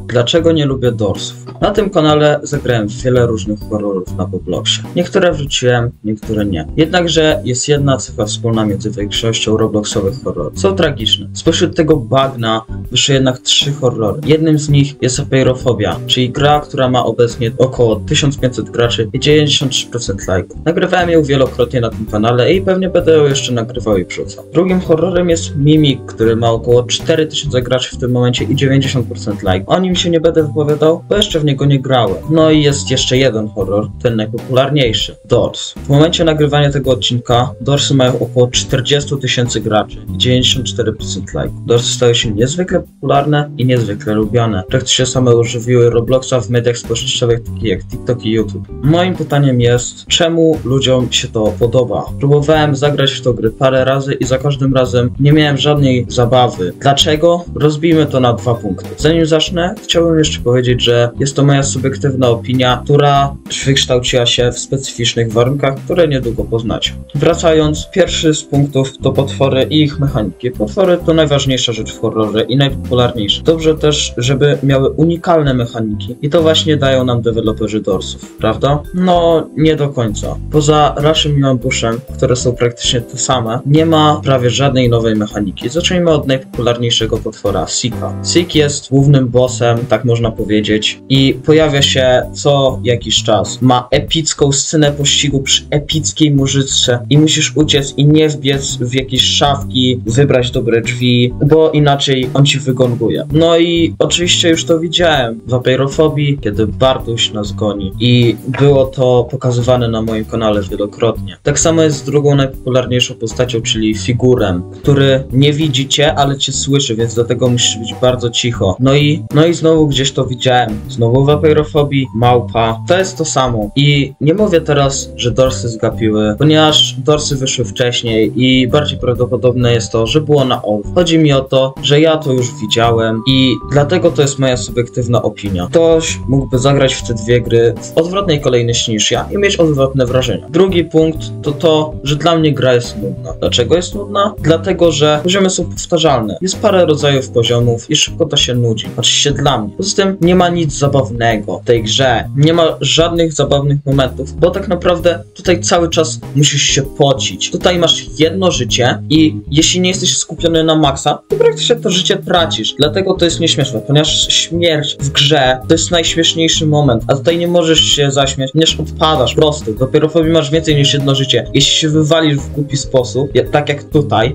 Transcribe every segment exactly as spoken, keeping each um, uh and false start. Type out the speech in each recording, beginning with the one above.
Dlaczego nie lubię dorsów? Na tym kanale zagrałem wiele różnych horrorów na Robloxie. Niektóre wrzuciłem, niektóre nie. Jednakże jest jedna cecha wspólna między większością robloxowych horrorów. Są tragiczne. Spośród tego bagna wyszły jednak trzy horrory. Jednym z nich jest Apeirophobia, czyli gra, która ma obecnie około tysiąc pięćset graczy i dziewięćdziesiąt trzy procent lajków. Nagrywałem ją wielokrotnie na tym kanale i pewnie będę ją jeszcze nagrywał i wrzucał. Drugim horrorem jest Mimik, który ma około cztery tysiące graczy w tym momencie i dziewięćdziesiąt procent lajków. O nim się nie będę wypowiadał, bo jeszcze w niego nie grałem. No i jest jeszcze jeden horror, ten najpopularniejszy, Doors. W momencie nagrywania tego odcinka Doorsy mają około czterdzieści tysięcy graczy i dziewięćdziesiąt cztery procent lajków. Doorsy stały się niezwykle popularne i niezwykle lubiane. Praktycznie same używiły Robloxa w mediach społecznościowych takich jak TikTok i YouTube. Moim pytaniem jest, czemu ludziom się to podoba? Próbowałem zagrać w to gry parę razy i za każdym razem nie miałem żadnej zabawy. Dlaczego? Rozbijmy to na dwa punkty. Zanim zacznę, chciałbym jeszcze powiedzieć, że jest to moja subiektywna opinia, która wykształciła się w specyficznych warunkach, które niedługo poznacie. Wracając, pierwszy z punktów to potwory i ich mechaniki. Potwory to najważniejsza rzecz w horrorze i najpopularniejsza. Dobrze też, żeby miały unikalne mechaniki i to właśnie dają nam deweloperzy Doorsów, prawda? No, nie do końca. Poza Rushem i Ambushem, które są praktycznie te same, nie ma prawie żadnej nowej mechaniki. Zacznijmy od najpopularniejszego potwora, Seeka. Seek jest głównym bossem, tak można powiedzieć, i pojawia się co jakiś czas. Ma epicką scenę pościgu przy epickiej murzyce i musisz uciec i nie wbiec w jakieś szafki, wybrać dobre drzwi, bo inaczej on ci wygonguje. No i oczywiście już to widziałem w Apeirophobii, kiedy Bartuś nas goni i było to pokazywane na moim kanale wielokrotnie. Tak samo jest z drugą najpopularniejszą postacią, czyli Figurem, który nie widzicie, ale cię słyszy, więc dlatego musisz być bardzo cicho. No i, no i znowu gdzieś to widziałem. Znowu w Apeirophobii, małpa. To jest to samo. I nie mówię teraz, że Doorsy zgapiły, ponieważ Doorsy wyszły wcześniej i bardziej prawdopodobne jest to, że było na off. Chodzi mi o to, że ja to już widziałem i dlatego to jest moja subiektywna opinia. Ktoś mógłby zagrać w te dwie gry w odwrotnej kolejności niż ja i mieć odwrotne wrażenia. Drugi punkt to to, że dla mnie gra jest nudna. Dlaczego jest nudna? Dlatego, że poziomy są powtarzalne. Jest parę rodzajów poziomów i szybko to się nudzi. Oczywiście dla mnie. Poza tym nie ma nic zabawnego w tej grze. Nie ma żadnych zabawnych momentów, bo tak naprawdę tutaj cały czas musisz się pocić. Tutaj masz jedno życie i jeśli nie jesteś skupiony na maksa, to praktycznie to życie tracisz. Dlatego to jest nieśmieszne, ponieważ śmierć w grze to jest najśmieszniejszy moment, a tutaj nie możesz się zaśmiać, ponieważ odpadasz po prostu. W Apeirophobii masz więcej niż jedno życie. Jeśli się wywalisz w głupi sposób, tak jak tutaj,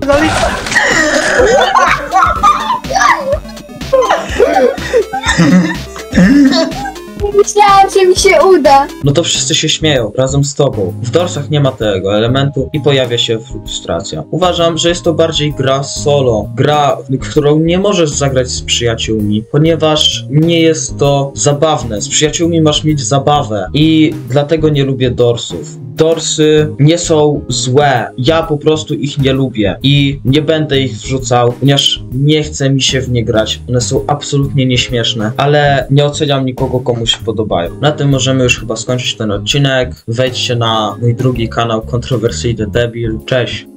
Myślałam, że mi się uda. no to wszyscy się śmieją razem z tobą. W Doorsach nie ma tego elementu i pojawia się frustracja. Uważam, że jest to bardziej gra solo. Gra, którą nie możesz zagrać z przyjaciółmi, ponieważ nie jest to zabawne. Z przyjaciółmi masz mieć zabawę i dlatego nie lubię Doorsów. Doorsy nie są złe, ja po prostu ich nie lubię i nie będę ich wrzucał, ponieważ nie chce mi się w nie grać. One są absolutnie nieśmieszne, ale nie oceniam nikogo, komu się podobają. Na tym możemy już chyba skończyć ten odcinek. Wejdźcie na mój drugi kanał Kontrowersyjny Debil. Cześć!